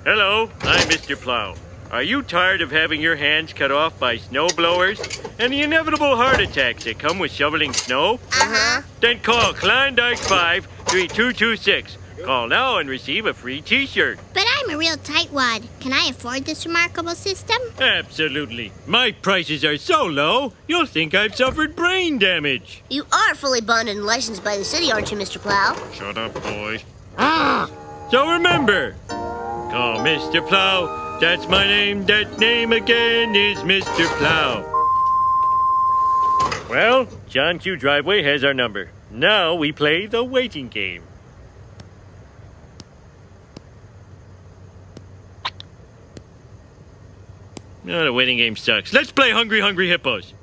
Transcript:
Hello, I'm Mr. Plow. Are you tired of having your hands cut off by snow blowers and the inevitable heart attacks that come with shoveling snow? Uh-huh. Then call Klondike 53226. Call now and receive a free t-shirt. But I'm a real tightwad. Can I afford this remarkable system? Absolutely. My prices are so low, you'll think I've suffered brain damage. You are fully bonded and licensed by the city, aren't you, Mr. Plow? Shut up, boy. So remember, call Mr. Plow. That's my name. That name again is Mr. Plow. Well, John Q. Driveway has our number. Now we play the waiting game. No, the waiting game sucks. Let's play Hungry Hungry Hippos.